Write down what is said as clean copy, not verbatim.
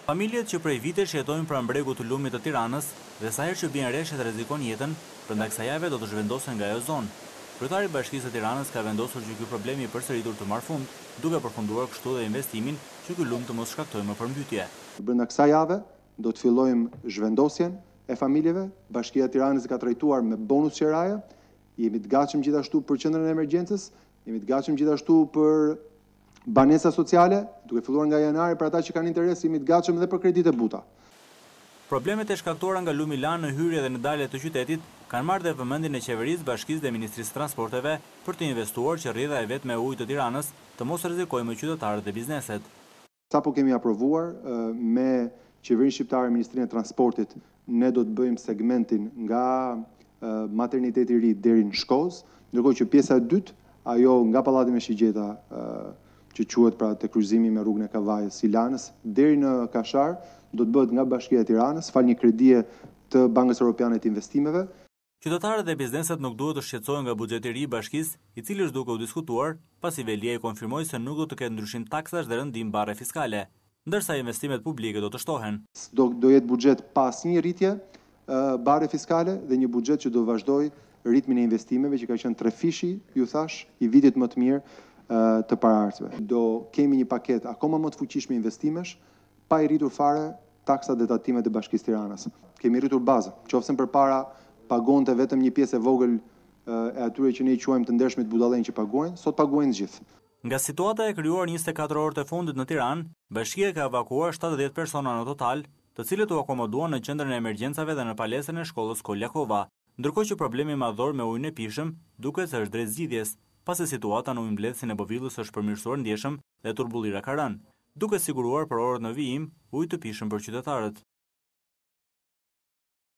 Familjet që prej vitesh jetojnë pranë bregut të lumit të Tiranës dhe sa herë që bien re që të rrezikon jetën, brenda kësaj jave do të zhvendosen nga ajo zonë. Kryetari i Bashkisë së Tiranës ka vendosur që ky problem i përsëritur të marrë fund, duke përfunduar kështu dhe investimin që ky lum të mos shkaktojë më përmbytje. Brenda kësaj jave do të fillojmë zhvendosjen e familjeve. Bashkia e Tiranës ka trajtuar me bonus qeraje. Jemi të gatshëm gjithashtu për qendrën e emergjencës, jemi të gatshëm gjithashtu për banesa sociale, duke filluar nga janari për ata që kanë interes, jemi të gatshëm edhe për kredite buta. Problemet e shkaktuara nga lumi lanë në hyrje dhe në dalje të qytetit kanë marrë dhe vëmendjen e qeverisë, Bashkisë dhe Ministrisë së Transporteve për të investuar që rrjedha e vetme e ujit të Tiranës të mos rrezikojë më qytetarët dhe bizneset. Sapo kemi aprovuar me qeverinë shqiptare, Ministrinë e Transportit, ne do të bëjmë segmentin nga materniteti i ri deri në Shkozë, ndërkohë që pjesa e dytë, ajo nga Pallati me Shigjeta, që quhet pra te kryqëzimi me rrugën e Kavajës, Silanës, deri në Kashar, do të bëhet nga Bashkia e Tiranës, fal një kredie të Bankës Europiane të Investimeve. Qytetarët dhe bizneset nuk duhet të shqetësohen nga buxheti i ri i bashkisë, i cili është duke u diskutuar, pasi Velia i konfirmoi se nuk do të ketë ndryshim taksash dhe rëndim barre fiskale, ndërsa investimet publike do të shtohen. Do jetë buxhet pa asnjë rritje barre fiskale dhe një buxhet që do vazhdoj ritmin e investimeve që ka qenë trefishi, ju thash, i vitit më të mirë të paraardhësve. Do kemi një paketë akoma më të fuqishme investimesh, pa i rritur fare taksat dhe tatimet e Bashkisë Tiranës. Kemi rritur bazën, qofse përpara pagonte vetëm një pjesë e vogël e atyre që ne i quajmë të ndershmit budallënj që paguajnë, sot paguajnë të gjithë. Nga situata e krijuar 24 orët e fundit në Tiranë, Bashkia ka evakuuar 70 persona në total, të cilët u akomoduan në qendrën e emergjencave dhe në palestrën e shkollës Koljakova, ndërkohë që problemi madhor me ujin e pishëm duket se është drejt zgjidhjes, pasi situata në ujëmbledhsin e Bovillës është përmirësuar ndjeshëm dhe turbullira ka rënë, duke siguruar për orët në vijim ujë të pishëm për qytetarët.